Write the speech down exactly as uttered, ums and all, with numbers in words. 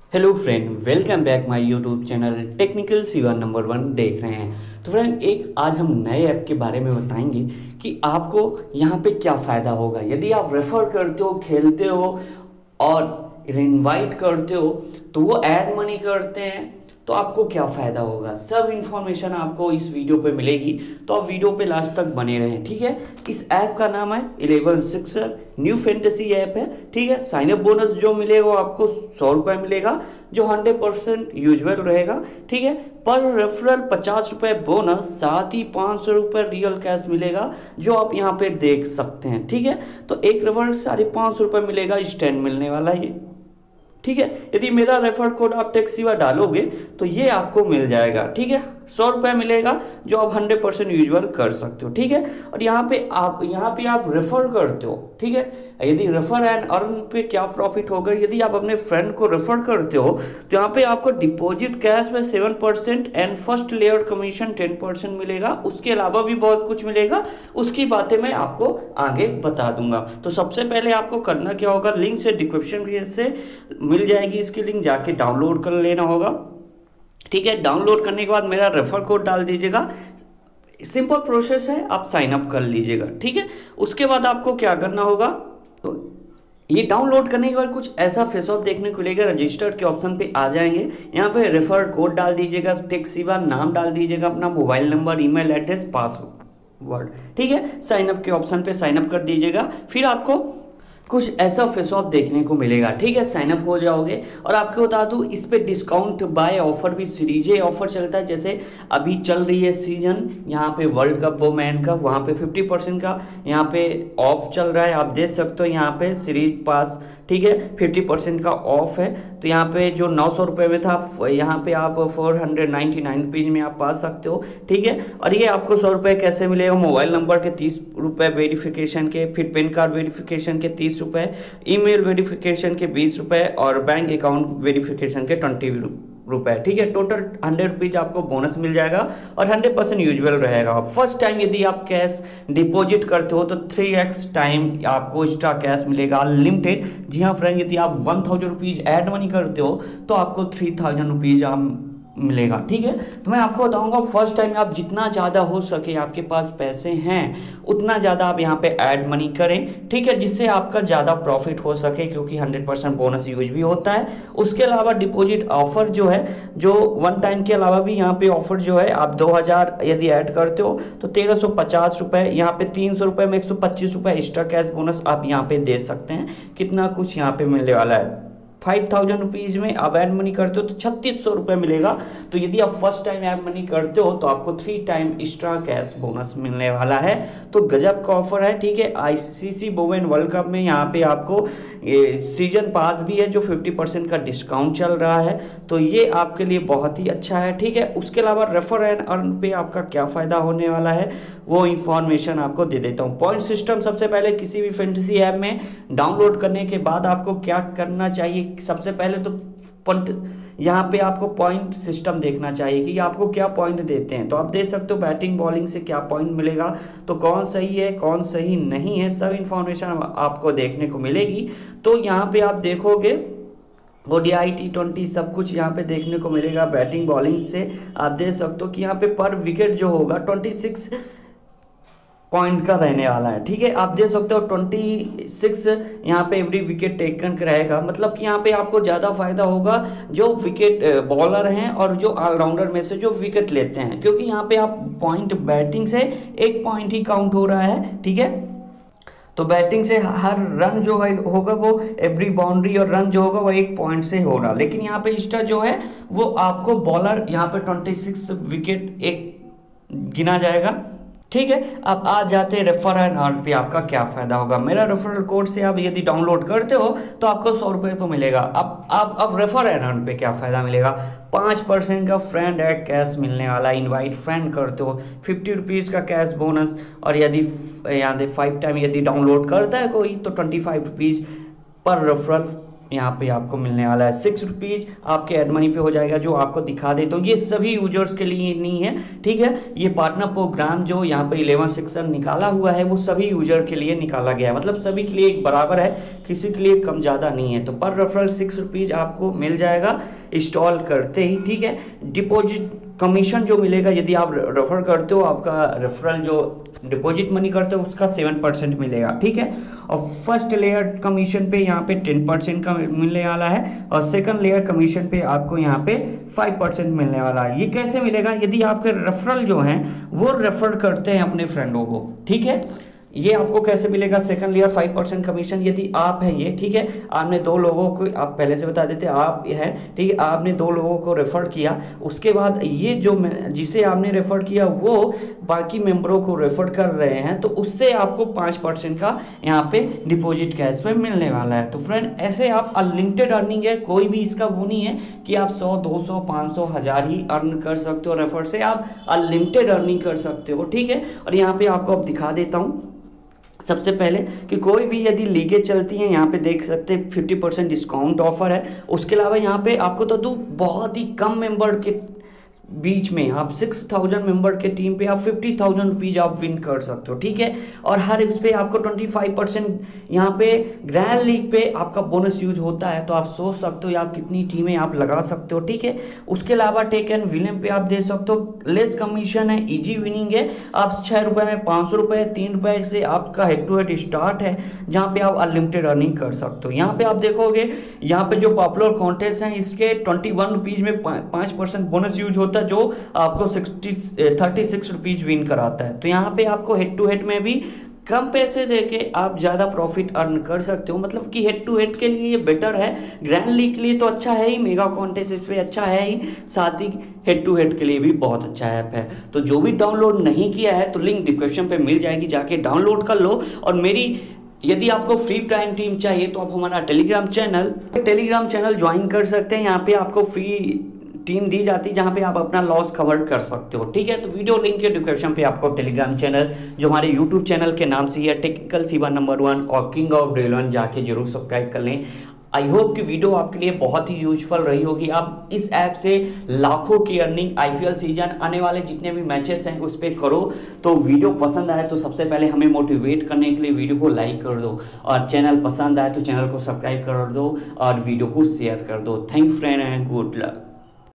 Hello friend, welcome back my YouTube channel technical सीवा number one देख रहे हैं। तो फ्रेंड, एक आज हम नए ऐप के बारे में बताएंगे कि आपको यहाँ पे क्या फ़ायदा होगा यदि आप रेफ़र करते हो, खेलते हो और इनवाइट करते हो तो वो ऐड मनी करते हैं। तो आपको क्या फ़ायदा होगा, सब इन्फॉर्मेशन आपको इस वीडियो पे मिलेगी। तो आप वीडियो पे लास्ट तक बने रहें, ठीक है। इस ऐप का नाम है eleven sixer, new fantasy app है, ठीक है। साइन अप बोनस जो मिलेगा वो आपको सौ रुपये मिलेगा, जो हंड्रेड परसेंट यूजुअल रहेगा, ठीक है। पर रेफरल पचास रुपये बोनस, साथ ही पाँच सौ रुपये रियल कैश मिलेगा, जो आप यहाँ पे देख सकते हैं, ठीक है। तो एक रेफरल साढ़े पाँच सौ रुपये मिलेगा, स्टैंड मिलने वाला है ये, ठीक है। यदि मेरा रेफर कोड आप टेक्सीवा डालोगे तो ये आपको मिल जाएगा, ठीक है। सौ रुपये मिलेगा, जो आप हंड्रेड परसेंट यूजुअल कर सकते हो, ठीक है। और यहाँ पे आप यहाँ पे आप रेफर करते हो, ठीक है। यदि रेफर एंड अर्न पे क्या प्रॉफिट होगा, यदि आप अपने फ्रेंड को रेफर करते हो तो यहाँ पे आपको डिपॉजिट कैश में seven percent and first layer commission ten percent मिलेगा। उसके अलावा भी बहुत कुछ मिलेगा, उसकी बातें मैं आपको आगे बता दूंगा। तो सबसे पहले आपको करना क्या होगा, लिंक से डिस्क्रिप्शन से मिल जाएगी इसकी लिंक, जाके डाउनलोड कर लेना होगा, ठीक है। डाउनलोड करने के बाद मेरा रेफर कोड डाल दीजिएगा, सिंपल प्रोसेस है, आप साइन अप कर लीजिएगा, ठीक है। उसके बाद आपको क्या करना होगा, तो ये डाउनलोड करने के बाद कुछ ऐसा फेस ऑफ देखने को मिलेगा। रजिस्टर के ऑप्शन पे आ जाएंगे, यहाँ पे रेफर कोड डाल दीजिएगा, टेक्सीवा नाम डाल दीजिएगा, अपना mobile number, email address, password, ठीक है। साइन अप के ऑप्शन पे साइन अप कर दीजिएगा। फिर आपको कुछ ऐसा फेस ऑफ देखने को मिलेगा, ठीक है। साइन अप हो जाओगे और आपको बता दूं, इस पे डिस्काउंट बाय ऑफर भी सीरीजे ऑफर चलता है। जैसे अभी चल रही है सीजन यहाँ पे वर्ल्ड कप वोमेन का, वहाँ पे फिफ्टी परसेंट का यहाँ पे ऑफ चल रहा है, आप देख सकते हो यहाँ पे सीरीज पास, ठीक है, फिफ्टी परसेंट का ऑफ है। तो यहाँ पे जो नौ सौ रुपये में था, यहाँ पे आप four hundred ninety nine rupees में आप पा सकते हो, ठीक है। और ये आपको सौ रुपये कैसे मिलेगा, मोबाइल नंबर के तीस रुपये वेरिफिकेशन के, फिर पेन कार्ड वेरिफिकेशन के तीस रुपये, ईमेल वेरिफिकेशन के बीस रुपये और बैंक अकाउंट वेरिफिकेशन के ट्वेंटी रुपए, ठीक है। टोटल हंड्रेड रुपीज आपको बोनस मिल जाएगा और हंड्रेड परसेंट यूजुअल रहेगा। फर्स्ट टाइम यदि आप कैश डिपॉजिट करते हो तो थ्री एक्स टाइम आपको एक्स्ट्रा कैश मिलेगा अनलिमिटेड। जी हाँ फ्रेंड, यदि आप one thousand rupees add money करते हो तो आपको थ्री थाउजेंड रुपीज आप मिलेगा, ठीक है। तो मैं आपको बताऊंगा, फर्स्ट टाइम आप जितना ज़्यादा हो सके, आपके पास पैसे हैं उतना ज़्यादा आप यहाँ पे ऐड मनी करें, ठीक है, जिससे आपका ज़्यादा प्रॉफिट हो सके, क्योंकि हंड्रेड परसेंट बोनस यूज भी होता है। उसके अलावा डिपॉजिट ऑफर जो है, जो वन टाइम के अलावा भी यहाँ पे ऑफर जो है, आप दो हज़ार यदि ऐड करते हो तो तेरह सौ पचास रुपये, यहाँ पे तीन सौ रुपये में एक सौ पच्चीस रुपये एक्स्ट्रा कैश बोनस आप यहाँ पे दे सकते हैं। कितना कुछ यहाँ पे मिलने वाला है, फाइव थाउजेंड रुपीज़ में आप ऐड मनी करते हो तो छत्तीस सौ रुपये मिलेगा। तो यदि आप फर्स्ट टाइम ऐड मनी करते हो तो आपको three time extra cash bonus मिलने वाला है। तो गजब का ऑफर है, ठीक है। आईसीसी वुमेन वर्ल्ड कप में यहाँ पे आपको ये सीजन पास भी है, जो फिफ्टी परसेंट का डिस्काउंट चल रहा है, तो ये आपके लिए बहुत ही अच्छा है, ठीक है। उसके अलावा रेफर एंड अर्न पे आपका क्या फ़ायदा होने वाला है वो इन्फॉर्मेशन आपको दे देता हूँ। पॉइंट सिस्टम, सबसे पहले किसी भी फैंटेसी ऐप में डाउनलोड करने के बाद आपको क्या करना चाहिए, सबसे पहले तो पॉइंट, यहाँ पे आपको पॉइंट सिस्टम देखना चाहिए कि आपको क्या पॉइंट देते हैं। तो आप देख सकते हो बैटिंग बॉलिंग से क्या पॉइंट मिलेगा, तो कौन सही है कौन सही नहीं है, सब इन्फॉर्मेशन आपको देखने को मिलेगी। तो यहाँ पे आप देखोगे ओडीआई टी ट्वेंटी सब कुछ यहाँ पे देखने को मिलेगा। बैटिंग बॉलिंग से आप देख सकते हो कि यहाँ पे पर विकेट जो होगा ट्वेंटी सिक्स पॉइंट का रहने वाला है, ठीक है। आप देख सकते हो ट्वेंटी सिक्स यहाँ पे एवरी विकेट टेकन रहेगा, मतलब कि यहाँ पे आपको ज़्यादा फायदा होगा जो विकेट बॉलर हैं और जो ऑलराउंडर में से जो विकेट लेते हैं, क्योंकि यहाँ पे आप पॉइंट बैटिंग से एक पॉइंट ही काउंट हो रहा है, ठीक है। तो बैटिंग से हर रन जो है होगा वो एवरी बाउंड्री और रन जो होगा वो एक पॉइंट से हो रहा, लेकिन यहाँ पे एक्स्ट्रा जो है वो आपको बॉलर यहाँ पे ट्वेंटी सिक्स विकेट एक गिना जाएगा, ठीक है। अब आ जाते हैं रेफर एंड अर्न पे आपका क्या फ़ायदा होगा। मेरा रेफरल कोड से आप यदि डाउनलोड करते हो तो आपको सौ रुपये तो मिलेगा। अब अब अब रेफर एंड अर्न पे क्या फ़ायदा मिलेगा, पाँच परसेंट का फ्रेंड ऐड कैश मिलने वाला, इनवाइट फ्रेंड करते हो फिफ्टी रुपीज़ का कैश बोनस, और यदि यहाँ फाइव टाइम यदि डाउनलोड करता है कोई तो ट्वेंटी फाइव रुपीज़ पर रेफरल यहाँ पे आपको मिलने वाला है सिक्स रुपीज़ आपके एड मनी पे हो जाएगा, जो आपको दिखा देता हूँ। ये सभी यूजर्स के लिए नहीं है, ठीक है। ये पार्टनर प्रोग्राम जो यहाँ पे इलेवन सेक्शन निकाला हुआ है वो सभी यूजर के लिए निकाला गया है, मतलब सभी के लिए एक बराबर है, किसी के लिए कम ज़्यादा नहीं है। तो पर रेफरल सिक्स रुपीज़ आपको मिल जाएगा इंस्टॉल करते ही, ठीक है। डिपॉजिट कमीशन जो मिलेगा यदि आप रेफर करते हो, आपका रेफरल जो डिपॉजिट मनी करते हो उसका सेवन परसेंट मिलेगा, ठीक है। और फर्स्ट लेयर कमीशन पे यहाँ पे टेन परसेंट का मिलने वाला है, और सेकंड लेयर कमीशन पे आपको यहाँ पे फाइव परसेंट मिलने वाला है। ये कैसे मिलेगा? यदि आपके रेफरल जो हैं वो रेफर करते हैं अपने फ्रेंडों को, ठीक है। ये आपको कैसे मिलेगा? Second layer five percent commission यदि आप हैं ये, ठीक है, आपने दो लोगों को, आप पहले से बता देते आप हैं, ठीक है, आपने दो लोगों को रेफर किया, उसके बाद ये जो जिसे आपने रेफर किया वो बाकी मेंबरों को रेफर कर रहे हैं, तो उससे आपको पाँच परसेंट का यहाँ पे डिपॉजिट कैश पे मिलने वाला है। तो फ्रेंड ऐसे आप अनलिमिटेड अर्निंग है, कोई भी इसका वो नहीं है कि आप सौ दो सौ पाँच सौ हज़ार ही अर्न कर सकते हो रेफर से, आप अनलिमिटेड अर्निंग कर सकते हो, ठीक है। और यहाँ पे आपको अब दिखा देता हूँ सबसे पहले कि कोई भी यदि लीगेज चलती हैं, यहाँ पे देख सकते हैं फिफ्टी परसेंट डिस्काउंट ऑफर है। उसके अलावा यहाँ पे आपको तो दो बहुत ही कम मेंबर के बीच में आप सिक्स थाउजेंड मेंबर के टीम पे आप फिफ्टी थाउजेंड रुपीज़ आप विन कर सकते हो, ठीक है। और हर इस पे आपको ट्वेंटी फाइव परसेंट यहाँ पे ग्रैंड लीग पे आपका बोनस यूज होता है, तो आप सोच सकते हो आप कितनी टीमें आप लगा सकते हो, ठीक है। उसके अलावा टेक एंड विलियम पे आप दे सकते हो, लेस कमीशन है, इजी विनिंग है, आप छः रुपये में पाँच सौ रुपये तीन रुपये से आपका हेड टू हेड स्टार्ट है, जहाँ पे आप अनलिमिटेड अर्निंग कर सकते हो। यहाँ पे आप देखोगे यहाँ पे जो पॉपुलर कॉन्टेस्ट हैं इसके ट्वेंटी वन रुपीज़ में पाँच परसेंट बोनस यूज होता है, जो आपको sixty thirty six rupees win कराता है। तो यहाँ पे आपको हेड टू हेड में भी कम पैसे देके आप ज़्यादा प्रॉफिट अर्न कर सकते हो, मतलब कि हेड टू हेड के लिए ये बेटर है, ग्रैंड लीग के लिए तो अच्छा है ही, मेगा कॉन्टेस्ट इस पे अच्छा है ही, साथ ही हेड टू हेड के लिए भी बहुत अच्छा ऐप है। तो जो भी डाउनलोड नहीं किया है तो लिंक डिस्क्रिप्शन पे मिल जाएगी, जाके डाउनलोड कर लो। और मेरी यदि आपको फ्री टाइम टीम चाहिए तो आप हमारा Telegram channel Telegram channel join कर सकते हैं, यहाँ पे आपको फ्री टीम दी जाती है जहां पे आप अपना लॉस कवर कर सकते हो, ठीक है। तो वीडियो लिंक के डिस्क्रिप्शन पे आपको टेलीग्राम चैनल जो हमारे यूट्यूब चैनल के नाम से ही है, टेक्निकल शिवा नंबर वन और किंग ऑफ ड्रिल वन, जाके जरूर सब्सक्राइब कर लें। आई होप कि वीडियो आपके लिए बहुत ही यूजफुल रही होगी। आप इस ऐप से लाखों की अर्निंग आईपीएल सीजन आने वाले जितने भी मैचेस हैं उस पर करो। तो वीडियो पसंद आए तो सबसे पहले हमें मोटिवेट करने के लिए वीडियो को लाइक कर दो, और चैनल पसंद आए तो चैनल को सब्सक्राइब कर दो और वीडियो को शेयर कर दो। Thank you friend and good luck.